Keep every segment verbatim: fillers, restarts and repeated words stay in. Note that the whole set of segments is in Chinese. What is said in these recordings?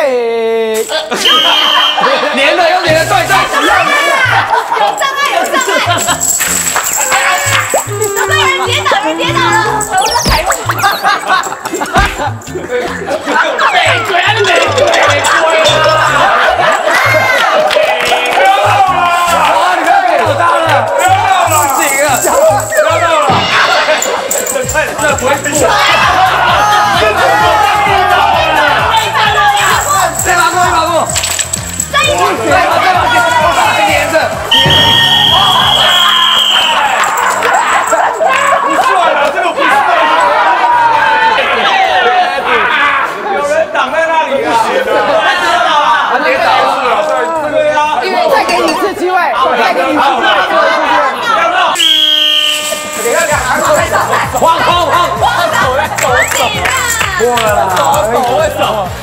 备，连了又连了，对对， 有障碍，有障碍。怎么有人跌倒？人跌倒了，我在踩路。 美鬼啊！你美鬼！这不会过。再把过，再把过。再一把，再把，再把，再连着，不算了，这个不算。有人挡在那里啊！他跌倒了，对呀。 因为再给你一次机会，再给你一次机会。晃晃晃！过了啦！为什么？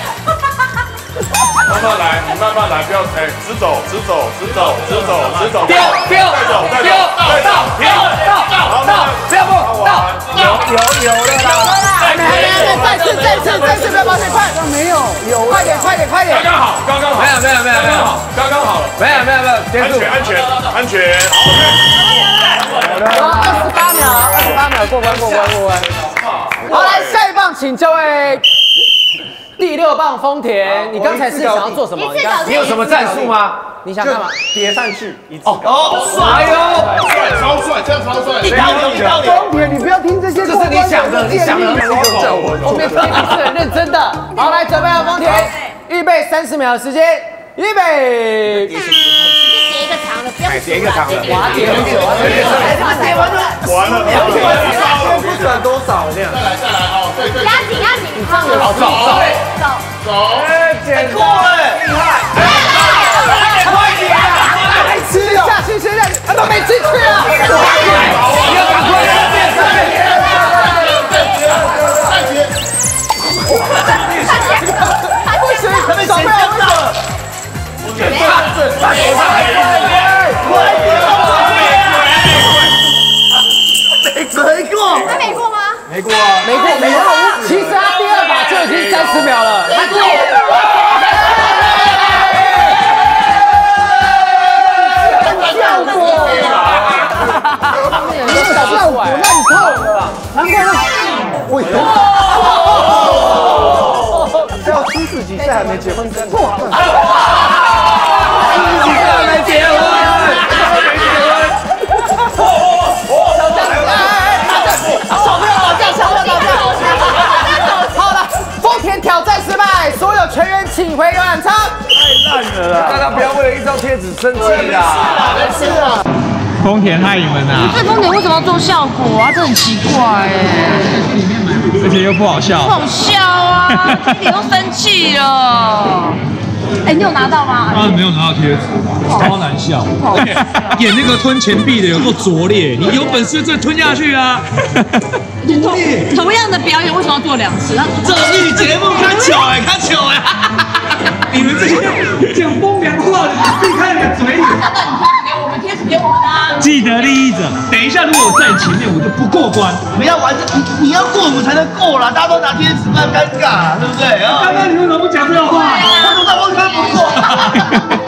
慢慢来，你慢慢来，不要哎，直走，直走，直走，直走，直走， 丢丢再走，再走，再走，停， 到到，不要碰，到，有有有了啦！还没还没还没，再次再次再次不要保险快，没有有，快点快点快点！ 刚刚好，刚刚好， 没有没有没有没有， 刚刚好了， 没有没有没有，结束， 安全安全安全。 二十八秒，二十八秒过关过关过关。好，来下一棒，请这位第六棒丰田，你刚才是想要做什么？你刚你有什么战术吗？你想干嘛？ 叠上去一次。 哦哦，帅哟， 超帅，这样超帅。 一刀流，一刀流。 丰田，你不要听这些。 这是你想的，你想的，后面听你是很认真的。好，来准备好丰田，预备三十秒的时间，预备。 叠一个长的，不要叠一个长的，哇，叠很久啊， 叠完了， 完了， 不管多少这样。 再来再来哦，对对。 压紧压紧，你放走走走走走， 哎，简过了，厉害！ 快点啊！来吃下去，吃下去，他都没进去啊！你要赶快，不行，他们小朋友到了，看这，看这， 没过， 他没过吗？ 没过啊，没过，没过。其实他第二把就已经三十秒了，他过。效果，效果烂透了，难怪他。为什么？ 要七十几岁还没结婚，真的。 七十几岁还没结婚。挑战失败，所有全员请回游览舱。 太烂了啦！ 大家不要为了一张贴纸生气啦！ 没事啊。 丰田害你们呐！ 这丰田为什么要做效果啊？这很奇怪哎， 而且又不好笑。 不好笑啊！一点都生气了。哎，你有拿到吗？ 当然没有拿到贴纸，超难笑。演那个吞钱币的有够拙劣，你有本事就吞下去啊！ 同同样的表演，为什么要做两次？ 综艺节目看糗哎，看糗哎！ 你们这些讲风凉话的，避开你的嘴里。 给我们贴纸给我们啊！ 既得利益者，等一下如果我站前面，我就不过关。 不要玩这，你你要过我们才能过啦，大家都拿贴纸，不然尴尬，对不对？ 刚刚你为什么不讲这个话？ 我怎么我可不过？